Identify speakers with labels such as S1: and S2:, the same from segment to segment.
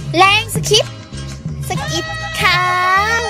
S1: แรงสคริปต์สกิดข่าว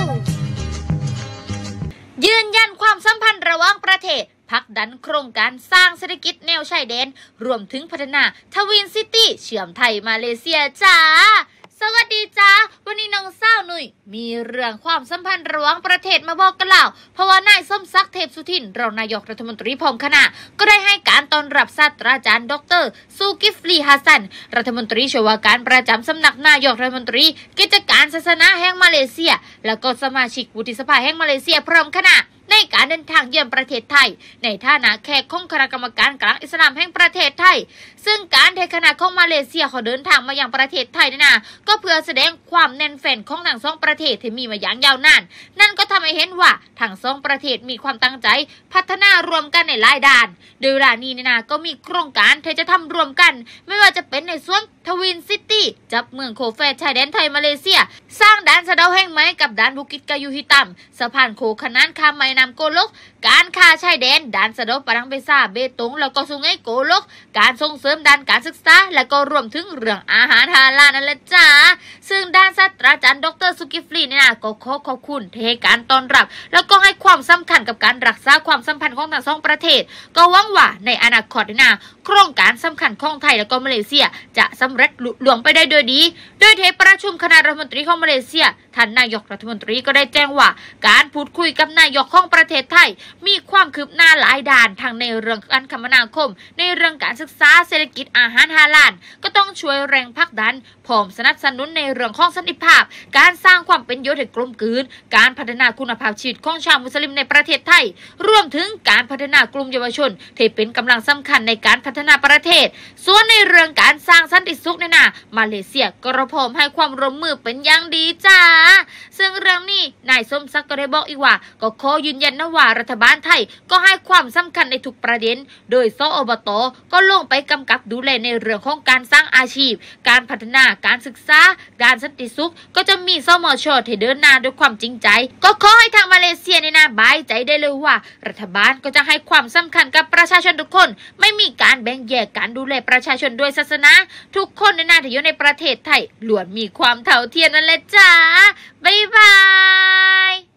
S1: ยืนยันความสัมพันธ์ระหว่างประเทศผลักดันโครงการสร้างเศรษฐกิจแนวชายแดนรวมถึงพัฒนาทวินซิตี้เชื่อมไทยมาเลเซียจ้าสวัสดีจ้าวันนี้น้องสาวหนุ่ยมีเรื่องความสัมพันธ์ระหว่างประเทศมาบอกกันแล้วเพราะว่านายสมศักดิ์เทพสุทินรองนายกรัฐมนตรีพร้อมคณะก็ได้ให้การต้อนรับศาสตราจารย์ดร.ซูกิฟลีฮัสซันรัฐมนตรีช่วยว่าการประจำสำนักนายกรัฐมนตรีกิจการศาสนาแห่งมาเลเซียแล้วก็สมาชิกวุฒิสภาแห่งมาเลเซียพร้อมคณะในการเดินทางเยือนประเทศไทยในฐานะแขกของคณะกรรมการกลางอิสลามแห่งประเทศไทยซึ่งการเทคณะของมาเลเซียเขาเดินทางมายังประเทศไทยนี่นะก็เพื่อแสดงความแน่นแฟ้นของทั้งสองประเทศที่มีมาอย่างยาวนานนั่นก็ทำให้เห็นว่าทั้งสองประเทศมีความตั้งใจพัฒนารวมกันในหลายด้านโดยเวลานี้นี่นะก็มีโครงการที่จะทำรวมกันไม่ว่าจะเป็นในส่วนทวินซิตี้จับเมืองโคเฟชายแดนไทยมาเลเซียสร้างด่านสะเดาแห่งไม้กับด่านบุกิตกายูฮิตัมสะพานโคขนานข้ามแม่น้ำโกลกการค้าชายแดนด่านสะเดาปะรังเบซาเบตงแล้วก็สุงไงโกลกการส่งเสริมด้านการศึกษาและก็รวมถึงเรื่องอาหารฮาลาลนั่นแหละจ้าซึ่งด้านศาสตราจารย์ดร.สุกิฟลีเนี่ยนะก็ขอบคุณที่ให้การต้อนรับแล้วก็ให้ความสำคัญกับการรักษาความสัมพันธ์ของทั้งสองประเทศก็หวังว่าในอนาคตนะโครงการสำคัญของไทยและก็มาเลเซียจะสำเร็จลุล่วงไปได้โดยดีโดยที่ประชุมคณะรัฐมนตรีของมาเลเซียท่านนายกรัฐมนตรีก็ได้แจ้งว่าการพูดคุยกับนายกของประเทศไทยมีความคืบหน้าหลายด้านทั้งในเรื่องการคมนาคมในเรื่องการศึกษาเศรษฐกิจอาหารฮาลาลก็ต้องช่วยแรงผลักดันพร้อมสนับสนุนในเรื่องของสันติภาพการสร้างความเป็นอยู่ให้กลมกลืนการพัฒนาคุณภาพชีวิตของชาวมุสลิมในประเทศไทยรวมถึงการพัฒนากลุ่มเยาวชนที่เป็นกำลังสำคัญในการพัฒนาประเทศส่วนในเรื่องการสร้างสันติสุขเนี่ยนะมาเลเซียก็พร้อมให้ความร่วมมือเป็นอย่างดีจ้าซึ่งเรื่องนี้นายสมศักดิ์ก็ได้บอกอีกว่าก็ขอยืนยันนะว่ารัฐบาลไทยก็ให้ความสำคัญในทุกประเด็นโดยสอบต.ก็ลงไปกำกับดูแลในเรื่องของการสร้างอาชีพการพัฒนาการศึกษาการสันติสุขก็จะมีสมช.ที่เดินหน้าด้วยความจริงใจก็ขอให้ทางมาเลเซียเนี่ยนะบายใจได้เลยว่ารัฐบาลก็จะให้ความสำคัญกับประชาชนทุกคนไม่มีการแบ่งแยกการดูแลประชาชนด้วยศาสนาทุกคนในที่อยู่ในประเทศไทยล้วนมีความเท่าเทียมนั่นแหละจ้าบ๊ายบาย